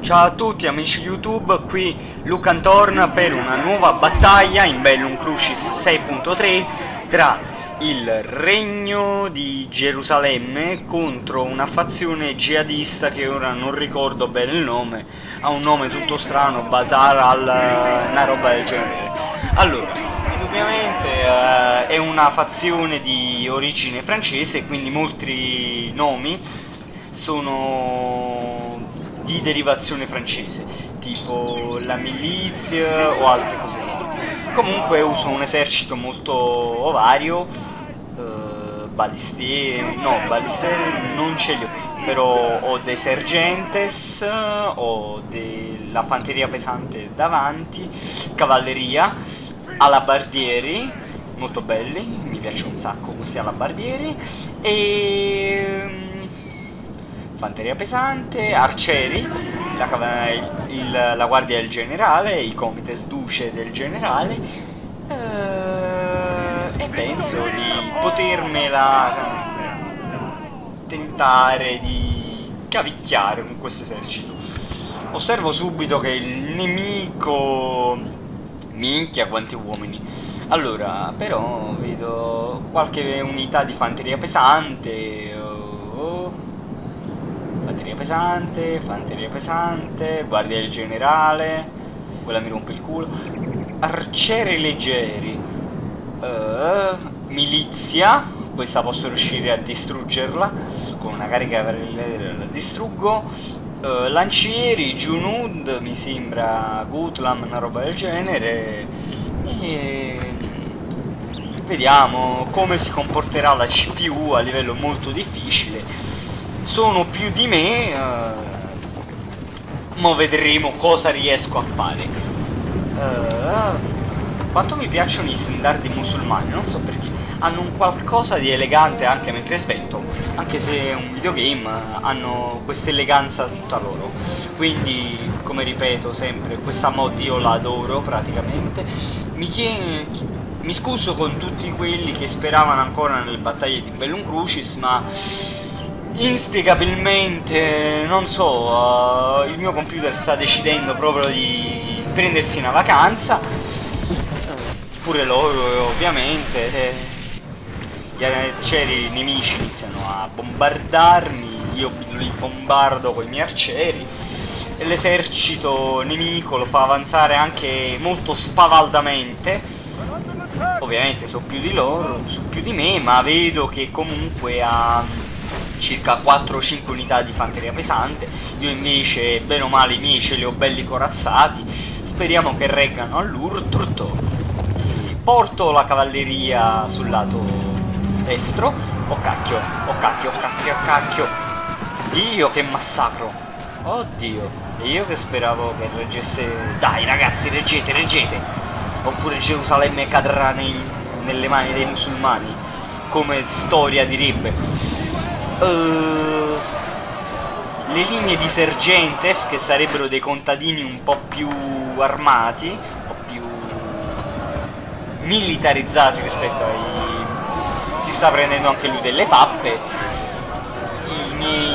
Ciao a tutti amici YouTube, qui Lucan torna per una nuova battaglia in Bellum Crucis 6.3 tra il Regno di Gerusalemme contro una fazione jihadista che ora non ricordo bene il nome, ha un nome tutto strano, Bazar una roba del genere. Allora, indubbiamente è una fazione di origine francese, quindi molti nomi sono di derivazione francese, tipo la milizia o altre cose simili. Comunque uso un esercito molto vario, balistieri non ce li ho, però ho dei sergentes, ho della fanteria pesante davanti, cavalleria, alabardieri, molto belli, mi piace un sacco questi alabardieri, e fanteria pesante, arcieri, la guardia del generale, i comites duce del generale, e penso di potermela tentare di cavicchiare con questo esercito. Osservo subito che il nemico... minchia quanti uomini! Allora, però vedo qualche unità di fanteria pesante, fanteria pesante, guardia del generale, quella mi rompe il culo, arcieri leggeri, milizia, questa posso riuscire a distruggerla, con una carica la distruggo, lancieri, Junud, mi sembra, Gutlam, una roba del genere, e vediamo come si comporterà la CPU a livello molto difficile. Sono più di me, ma vedremo cosa riesco a fare. Quanto mi piacciono i standardi musulmani, non so perché, hanno un qualcosa di elegante anche mentre sventolo, anche se è un videogame, hanno questa eleganza tutta loro. Quindi, come ripeto sempre, questa mod io la adoro praticamente. Mi scuso con tutti quelli che speravano ancora nelle battaglie di Bellum Crucis, ma inspiegabilmente, non so, il mio computer sta decidendo proprio di prendersi una vacanza, pure loro ovviamente, gli arcieri nemici iniziano a bombardarmi, io li bombardo con i miei arcieri e l'esercito nemico lo fa avanzare anche molto spavaldamente. Ovviamente so più di loro, so più di me, ma vedo che comunque ha circa 4-5 unità di fanteria pesante. Io invece, bene o male, i miei ce li ho belli corazzati. Speriamo che reggano all'urto. Porto la cavalleria sul lato destro. Oh cacchio, oh cacchio, oh cacchio, oh cacchio. Dio che massacro. Oddio. E io che speravo che reggesse. Dai ragazzi, reggete, reggete. Oppure Gerusalemme cadrà nelle mani dei musulmani, come storia direbbe. Le linee di sergentes, che sarebbero dei contadini un po' più armati, un po' più militarizzati rispetto ai... si sta prendendo anche lui delle pappe. I miei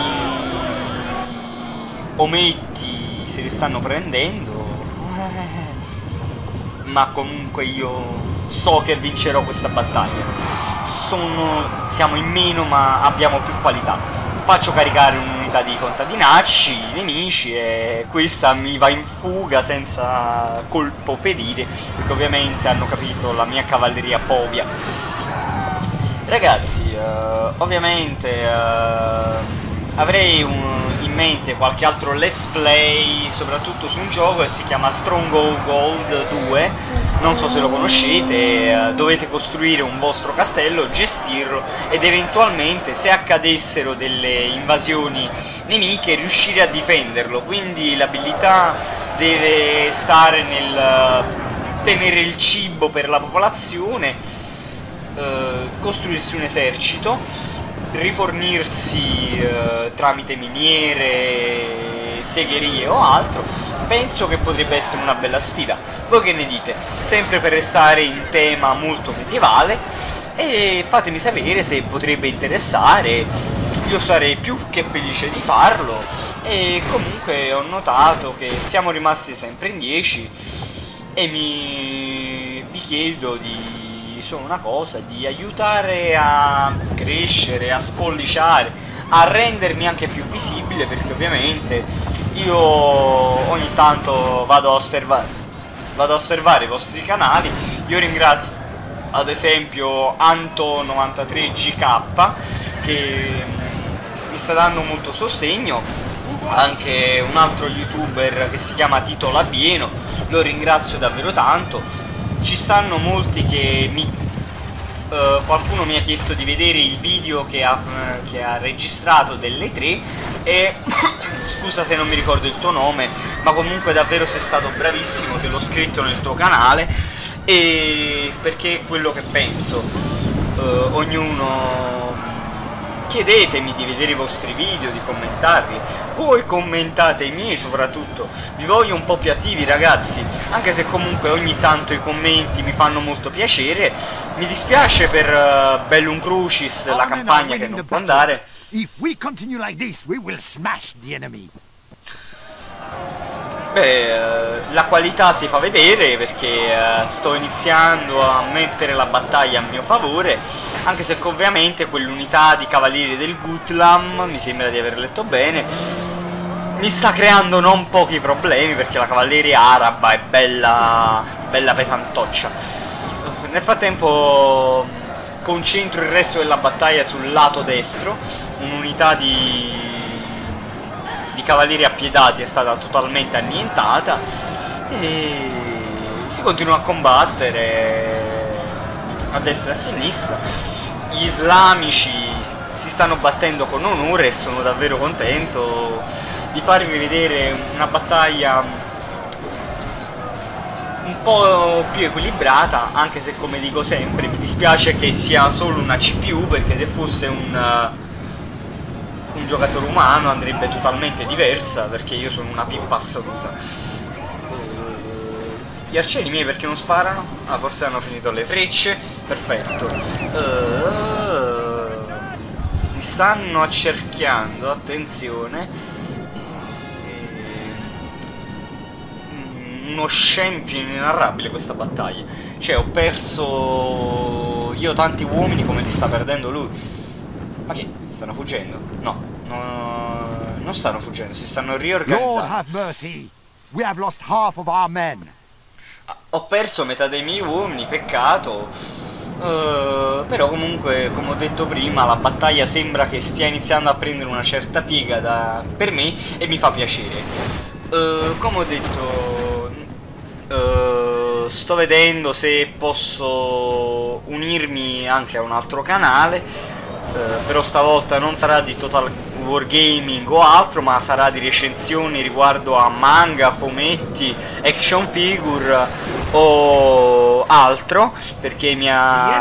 ometti se li stanno prendendo, ma comunque io so che vincerò questa battaglia. Siamo in meno ma abbiamo più qualità. Faccio caricare un'unità di contadinacci nemici e questa mi va in fuga senza colpo ferire, perché ovviamente hanno capito la mia cavalleria povia. Ragazzi, ovviamente avrei in mente qualche altro let's play, soprattutto su un gioco che si chiama Stronghold 2, non so se lo conoscete. Dovete costruire un vostro castello, gestirlo ed eventualmente, se accadessero delle invasioni nemiche, riuscire a difenderlo. Quindi l'abilità deve stare nel tenere il cibo per la popolazione, costruirsi un esercito, rifornirsi tramite miniere, segherie o altro. Penso che potrebbe essere una bella sfida. Voi che ne dite? Sempre per restare in tema molto medievale, e fatemi sapere se potrebbe interessare. Io sarei più che felice di farlo. e comunque ho notato che siamo rimasti sempre in 10 e vi chiedo di solo una cosa, di aiutare a crescere, a spolliciare, a rendermi anche più visibile, perché ovviamente io ogni tanto vado a osservare i vostri canali. Io ringrazio ad esempio Anto93GK che mi sta dando molto sostegno, anche un altro youtuber che si chiama Tito Labieno, lo ringrazio davvero tanto. Ci stanno molti che qualcuno mi ha chiesto di vedere il video che ha registrato delle 3 e scusa se non mi ricordo il tuo nome, ma comunque davvero sei stato bravissimo, te l'ho scritto nel tuo canale, e perché è quello che penso. Ognuno chiedetemi di vedere i vostri video, di commentarli, voi commentate i miei soprattutto, vi voglio un po' più attivi ragazzi, anche se comunque ogni tanto i commenti mi fanno molto piacere. Mi dispiace per Bellum Crucis, la campagna che non può andare. Beh, la qualità si fa vedere perché sto iniziando a mettere la battaglia a mio favore, anche se ovviamente quell'unità di cavalieri del Gutlam, mi sembra di aver letto bene, mi sta creando non pochi problemi perché la cavalleria araba è bella pesantoccia. Nel frattempo concentro il resto della battaglia sul lato destro, un'unità di cavalieri appiedati è stata totalmente annientata e si continua a combattere a destra e a sinistra. Gli islamici si stanno battendo con onore e sono davvero contento di farvi vedere una battaglia un po' più equilibrata, anche se come dico sempre mi dispiace che sia solo una CPU, perché se fosse un giocatore umano andrebbe totalmente diversa, perché io sono una pippa assoluta. Gli arcieri miei perché non sparano? Ah, forse hanno finito le frecce. Perfetto. Mi stanno accerchiando, attenzione. Uno scempio inenarrabile questa battaglia. Cioè ho perso io tanti uomini come li sta perdendo lui. Ma che? Stanno fuggendo? No, non stanno fuggendo, si stanno riorganizzando. Ho perso metà dei miei uomini, peccato. Però comunque, come ho detto prima, la battaglia sembra che stia iniziando a prendere una certa piega per me e mi fa piacere. Come ho detto, sto vedendo se posso unirmi anche a un altro canale. Però stavolta non sarà di Total Wargaming o altro, ma sarà di recensioni riguardo a manga, fumetti, action figure o altro, perché mi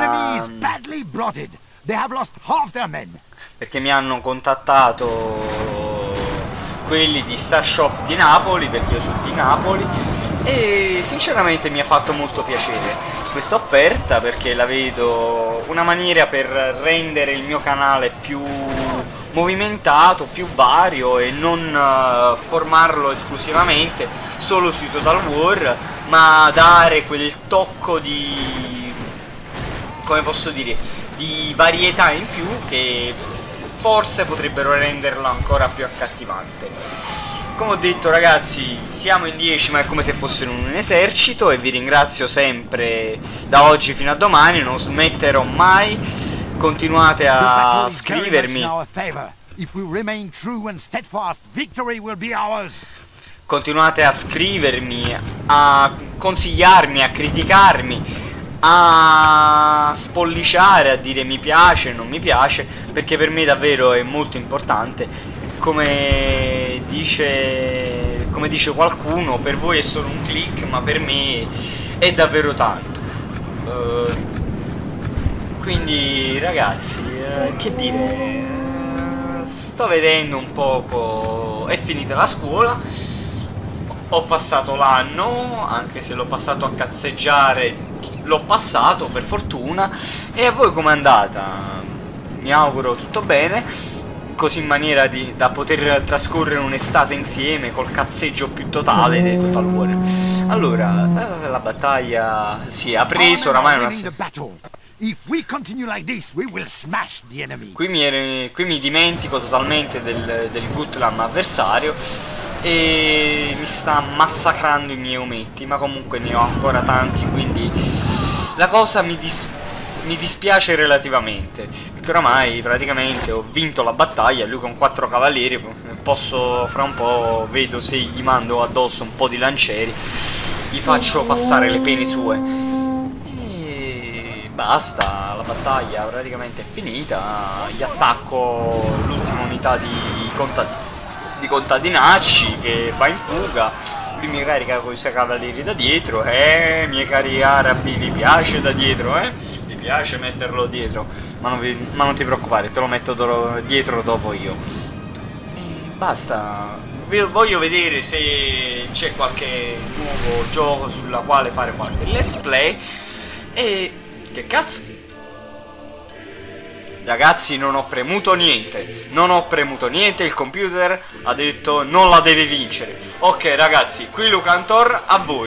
hanno contattato quelli di Star Shop di Napoli, perché io sono di Napoli, e sinceramente mi ha fatto molto piacere questa offerta, perché la vedo una maniera per rendere il mio canale più movimentato, più vario, e non formarlo esclusivamente solo sui Total War, ma dare quel tocco di, come posso dire, di varietà in più che forse potrebbero renderlo ancora più accattivante. Come ho detto ragazzi, siamo in 10 ma è come se fossero un esercito, e vi ringrazio sempre da oggi fino a domani, non smetterò mai, continuate a scrivermi, a consigliarmi, a criticarmi, a spolliciare, a dire mi piace, non mi piace, perché per me davvero è molto importante. Come dice qualcuno, per voi è solo un click, ma per me è davvero tanto. Quindi ragazzi, che dire, sto vedendo un poco, è finita la scuola, ho passato l'anno, anche se l'ho passato a cazzeggiare, l'ho passato per fortuna. E a voi com'è andata? Mi auguro tutto bene. così in maniera da poter trascorrere un'estate insieme col cazzeggio più totale dei Total War. Allora, la battaglia si è preso oramai una... Qui mi dimentico totalmente del Gutlam avversario e mi sta massacrando i miei ometti, ma comunque ne ho ancora tanti, quindi la cosa mi dispiace relativamente, perché oramai praticamente ho vinto la battaglia. Lui con 4 cavalieri, posso fra un po', vedo se gli mando addosso un po' di lancieri, gli faccio passare le pene sue e basta. La battaglia praticamente è finita. Gli attacco l'ultima unità di contadinacci che va in fuga. Lui mi carica con i suoi cavalieri da dietro. Miei cari arabi, vi piace da dietro, mi piace metterlo dietro, ma non ti preoccupare, te lo metto dietro dopo io. E basta. Voglio vedere se c'è qualche nuovo gioco sulla quale fare qualche let's play. E che cazzo? Ragazzi, non ho premuto niente, il computer ha detto non la deve vincere. Ok ragazzi, qui Lucantor, a voi.